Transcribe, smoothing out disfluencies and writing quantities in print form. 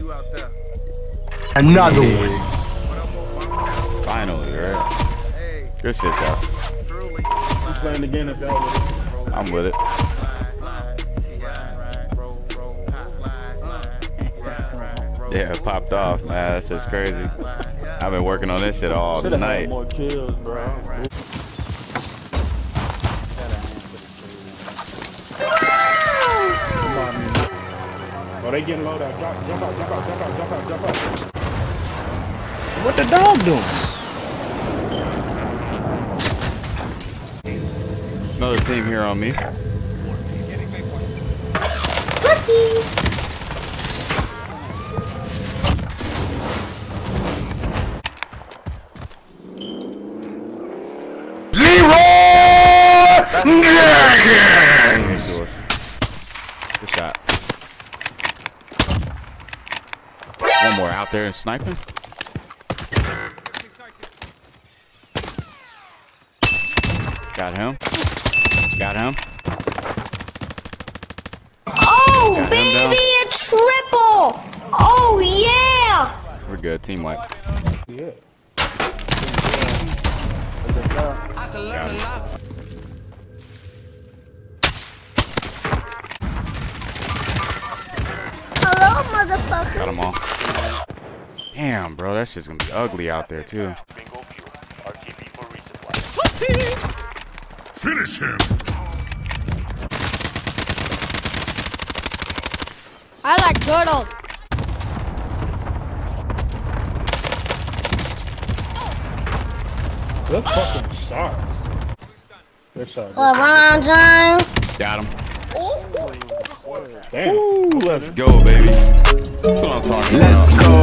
Another one. Finally, right? Good shit, though. Who's playing again if y'all with it? I'm with it. Yeah, it popped off, man. That's just crazy. I've been working on this shit all night. More kills, bro. Oh, they getting low down. Jump out. What the dog doing? Another team here on me. Pussy! Good shot. One more out there and sniping. Got him. Oh, Got him baby, down. a triple! Oh, yeah! We're good. Team wipe. Yeah. Got him. Hello, motherfucker. Got them all. Damn, bro, that shit's gonna be ugly out there too. Finish him! I like turtles. Good fucking shots. Good shot. LeBron James. Got him. Damn. Ooh, let's go, baby. That's what I'm talking about. Let's go.